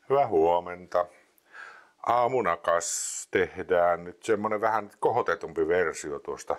Hyvää huomenta. Aamunakas tehdään nyt semmonen vähän kohotetumpi versio tuosta.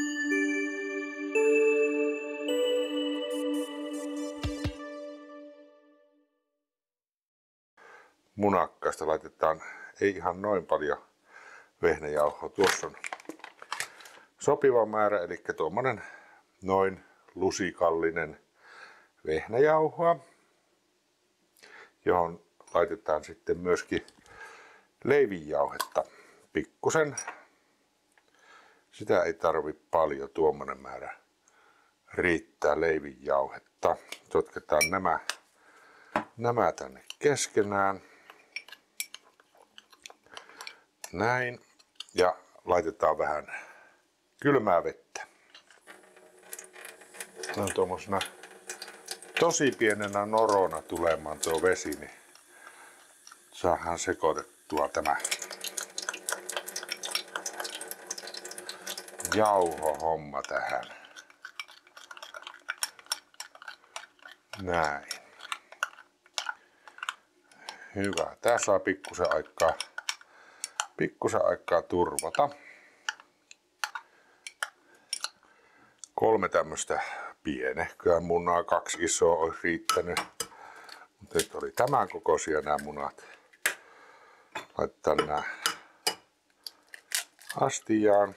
Munakkaista laitetaan ei ihan noin paljon vehnäjauhoa. Tuossa on sopiva määrä, eli tuommoinen noin lusikallinen vehnäjauhoa, johon laitetaan sitten myöskin leivinjauhetta pikkusen. Sitä ei tarvi paljon, tuommoinen määrä riittää leivinjauhetta. Sotketaan nämä tänne keskenään. Näin. Ja laitetaan vähän kylmää vettä. Se on tuommoisena tosi pienenä norona tulemaan tuo vesi, niin saadaan sekoitettua tämä jauhohomma tähän. Näin. Hyvä. Tää saa pikkusen aikaa turvata. 3 tämmöstä pienehköä munaa, 2 isoa olisi riittänyt. Mutta nyt oli tämän kokoisia nämä munat. Laitetaan nämä astiaan.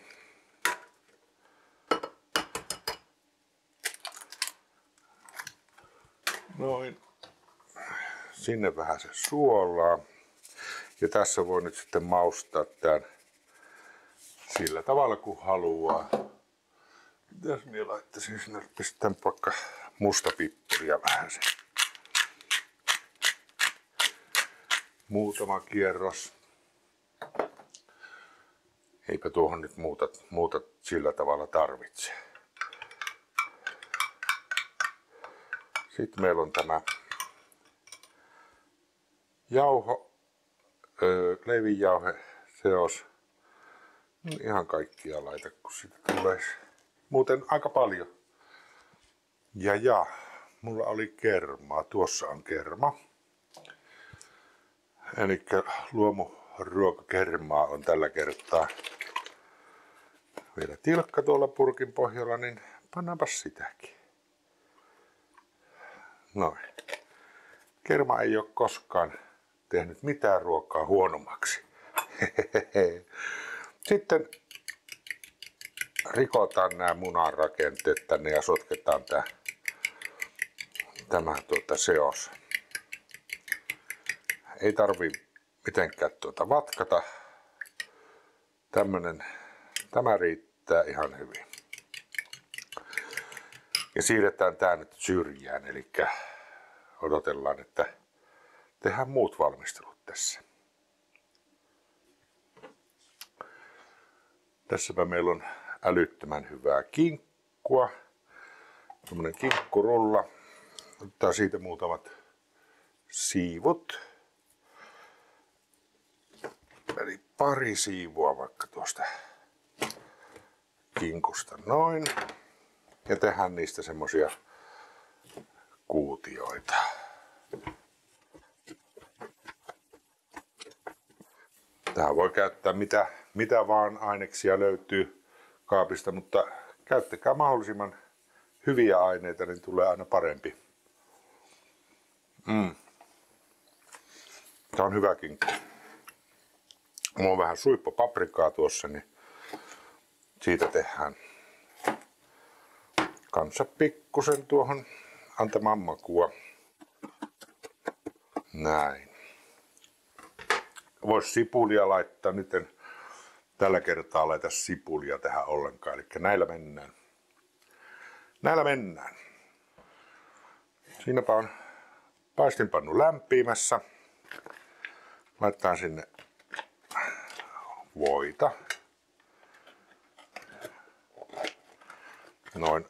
Noin. Sinne vähän se suolaa. Ja tässä voi nyt sitten maustaa tämän sillä tavalla kuin haluaa. Mitäs minä laittaisin sinne? Pistän vaikka mustapippuria vähän sen. Muutama kierros. Eipä tuohon nyt muuta sillä tavalla tarvitse. Sitten meillä on tämä leivinjauhe seos. Ihan kaikkia laita, kun sitä tulee muuten aika paljon. Ja, mulla oli kermaa. Tuossa on kerma. Eli luomuruokakermaa on tällä kertaa vielä tilkka tuolla purkin pohjalla, niin pannaanpas sitäkin. Noin. Kerma ei ole koskaan tehnyt mitään ruokaa huonommaksi. Sitten rikotaan nämä munan rakenteet tänne ja sotketaan tämä seos. Ei tarvi mitenkään vatkata. Tämä riittää ihan hyvin. Ja siirretään tää nyt syrjään, eli odotellaan, että tehdään muut valmistelut tässä. Tässäpä meillä on älyttömän hyvää kinkkua. Tämmönen kinkkurulla. Otetaan siitä muutamat siivut. Eli pari siivua vaikka tuosta kinkusta noin. Ja tehdään niistä semmosia kuutioita. Tähän voi käyttää mitä vaan aineksia löytyy kaapista, mutta käyttäkää mahdollisimman hyviä aineita, niin tulee aina parempi. Tää on hyvä kinkku. Mulla on vähän suippopaprikaa tuossa, niin siitä tehdään kanssa pikkusen tuohon antamaan makua. Näin. Voisi sipulia laittaa, nyt en tällä kertaa laita sipulia tähän ollenkaan, eli näillä mennään. Siinäpä on paistinpannu lämpimässä. Laitetaan sinne voita. Noin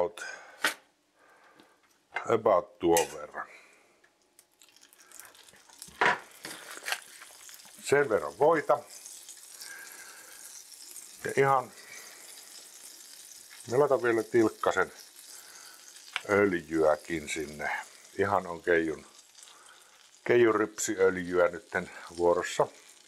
about tuon verran. Sen verran voita. Ja ihan, me laitan vielä tilkkasen öljyäkin sinne. Ihan on keijun keijurypsiöljyä nytten vuorossa.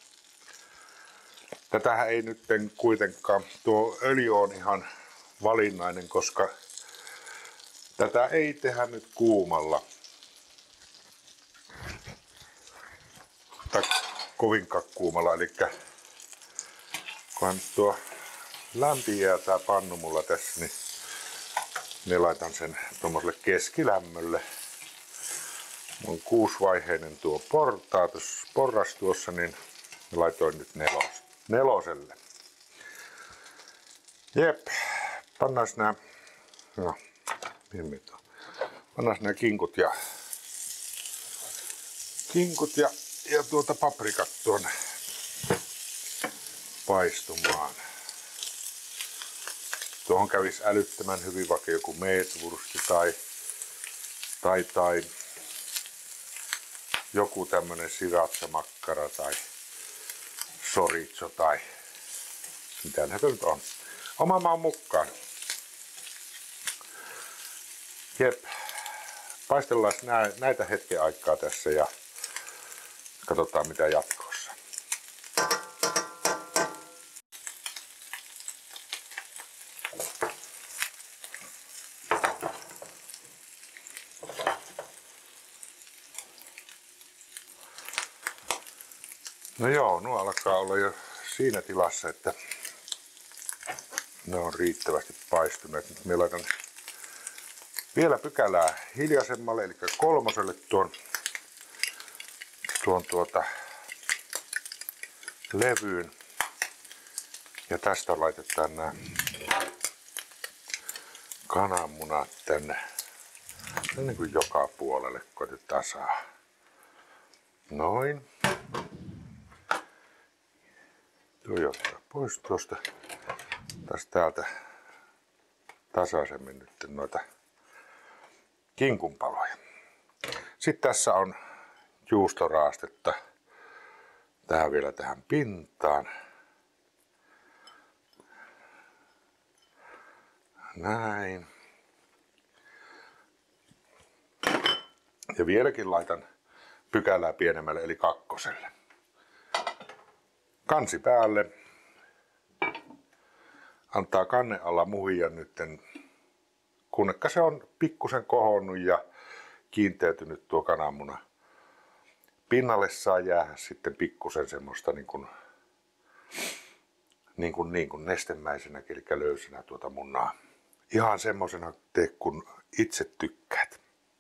Tätähän ei nytten kuitenkaan, tuo öljy on ihan valinnainen, koska tätä ei tehdä nyt kuumalla. Tai kovinkaan kuumalla, eli kun tuo lämpiää tää pannu mulla tässä, niin laitan sen tuommoiselle keskilämmölle. On 6-vaiheinen tuo porras tuossa, niin laitoin nyt neloselle. Jep, pannaan nää, no, pannaan nää kinkut ja tuota paprikat tuonne paistumaan. Tuohon kävisi älyttömän hyvin vaikka joku meetwursti tai joku tämmönen sriracha-makkara tai chorizo tai mitä näitä nyt on. Oma maun mukaan. Jep. Paistellaan näitä hetken aikaa tässä ja katsotaan mitä jatkossa. No joo, nuo alkaa olla jo siinä tilassa, että ne on riittävästi paistuneet. Nyt minä laitan vielä pykälää hiljaisemmalle, eli 3 tuon levyyn. Ja tästä laitetaan nämä kananmunat tänne niin kuin joka puolelle koitetaan saada. Noin. Tuo ottaa pois tuosta. Taas täältä tasaisemmin nyt noita kinkunpaloja. Sitten tässä on juustoraastetta. Tähän vielä tähän pintaan. Näin. Ja vieläkin laitan pykälää pienemmälle eli 2. Kansi päälle. Antaa kannen alla muhia nytten, kunnekka se on pikkusen kohonnut ja kiinteytynyt tuo kananmuna. Pinnalle saa jäädä sitten pikkusen semmoista niin kuin nestemäisenä, eli löysänä tuota munaa. Ihan semmosena tee kun itse tykkäät.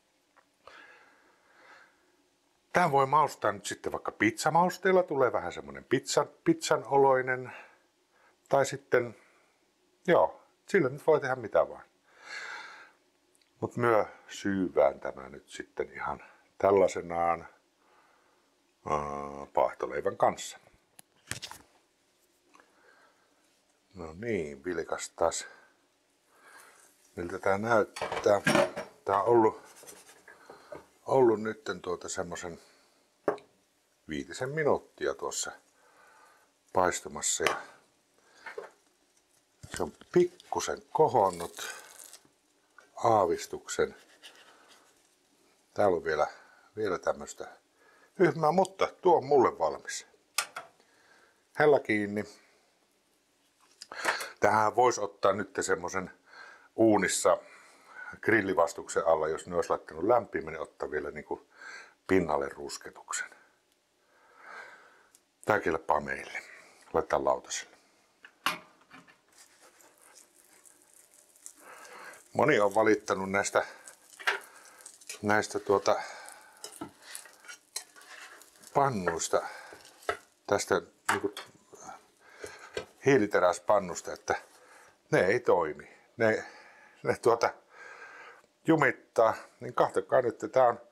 Tämän voi maustaa nyt sitten vaikka pizzamausteella, tulee vähän semmonen pizzan oloinen. Tai sitten, joo, sillä nyt voi tehdä mitä vaan. Mut myö syyvään tämä nyt sitten ihan tällaisenaan paahtoleivän kanssa. No niin, vilkas taas. Miltä tää näyttää? Tää on ollut nytten semmosen 5 minuuttia tuossa paistumassa ja se on pikkusen kohonnut aavistuksen. Täällä on vielä tämmöstä hyhmää, mutta tuo on mulle valmis. Hellä kiinni. Tähän voisi ottaa nyt semmosen uunissa grillivastuksen alla, jos ne olisi laittanut lämpimän, niin ottaa vielä niinku pinnalle rusketuksen. Tää kelpaa meille. Laitetaan lautaselle. Moni on valittanut näistä pannuista, tästä niinku hiiliteräspannusta, että ne ei toimi. Ne jumittaa, niin kahtakaa nyt, tää on,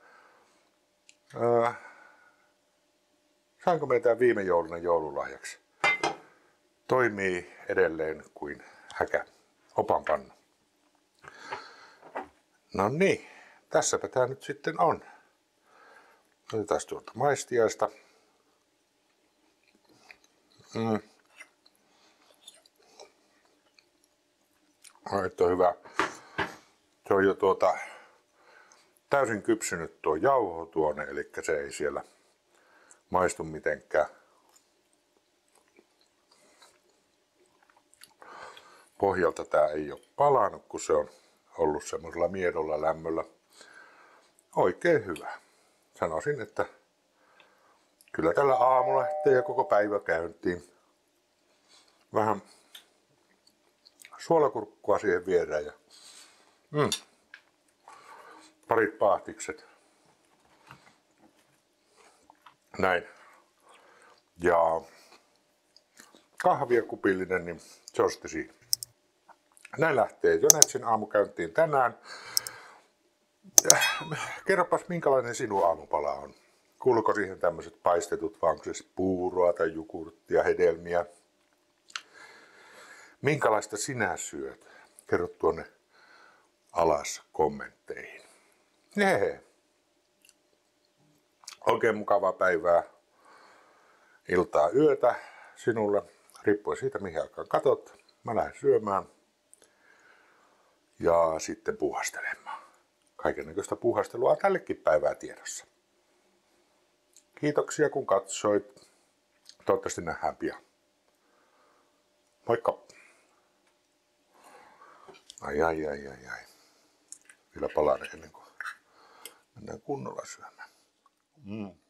saanko me tää viime jouluna joululahjaksi? Toimii edelleen kuin häkä, opanpannu. No niin, tässäpä tää nyt sitten on. Otetaan tuolta maistiaista. Nyt on hyvä. Se on jo täysin kypsynyt tuo jauhotuone, eli se ei siellä maistu mitenkään. Pohjalta tää ei ole palanut, kun se on ollut semmoisella miedolla lämmöllä. Oikein hyvä. Sanoisin, että kyllä tällä aamulla lähtee ja koko päivä käyntiin. Vähän suolakurkkua siihen viereen ja parit paahtikset. Näin. Ja kahvia kupillinen, niin se on sitten siinä. Näin lähtee Jonetsin aamukäyntiin tänään. Kerropas, minkälainen sinun aamupala on? Kuuluuko siihen tämmöiset paistetut, vai onko se puuroa tai jogurttia, hedelmiä? Minkälaista sinä syöt? Kerro tuonne alas kommentteihin. Oikein mukavaa päivää, iltaa, yötä sinulle. Riippuen siitä, mihin aikaan katot. Mä lähden syömään ja sitten puuhastelemaan. Kaikennäköistä puuhastelua on tällekin päivää tiedossa. Kiitoksia kun katsoit. Toivottavasti nähdään pian. Moikka! Ai. Vielä palaan ennen kuin mennään kunnolla syömään.